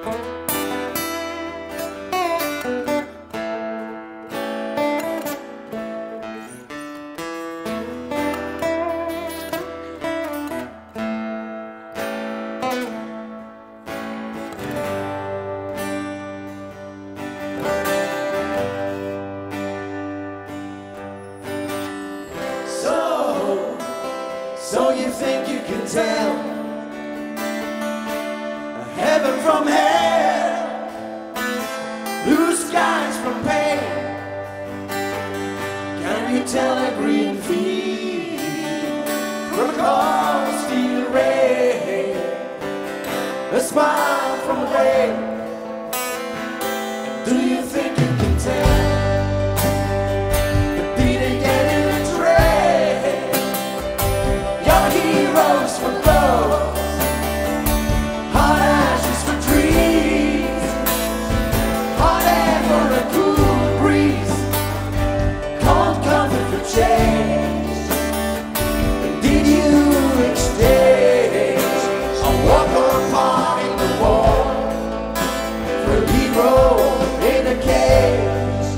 So you think you can tell heaven from hell, blue skies from pain? Can you tell a green field from a cold steel rain, a smile from the rain? Do you think you can tell? Heroes for clothes, hot ashes for trees, hot air for a cool breeze, cold comfort for change. Did you exchange a walk or a part in the war for a hero in a cage?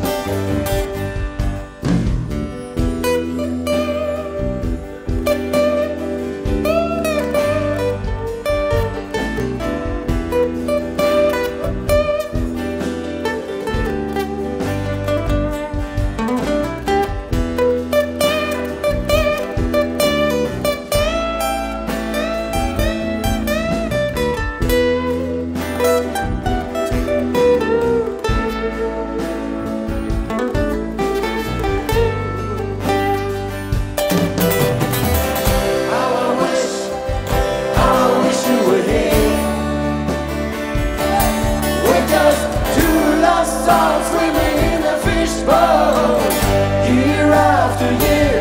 Swimming in the fishbowl, year after year,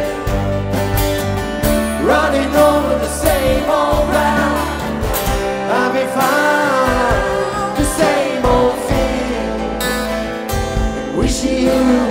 running over the same old ground, having found the same old fear, wishing you